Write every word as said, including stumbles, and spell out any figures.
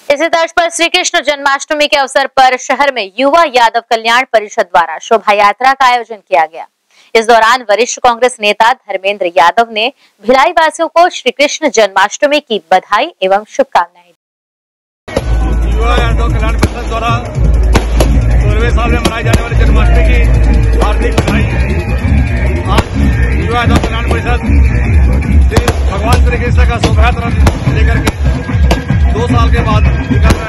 इसी तर्ज पर श्री कृष्ण जन्माष्टमी के अवसर पर शहर में युवा यादव कल्याण परिषद द्वारा शोभा यात्रा का आयोजन किया गया। इस दौरान वरिष्ठ कांग्रेस नेता धर्मेंद्र यादव ने भिलाई वासियों को श्री कृष्ण जन्माष्टमी की बधाई एवं शुभकामनाएं दी। युवा यादव कल्याण परिषद द्वारा सोलहवें साल में मनाई जाने वाली जन्माष्टमी की हार्दिक बधाई। आज युवा यादव कल्याण परिषद भगवान श्री कृष्ण का शोभा यात्रा लेकर के दो साल के बाद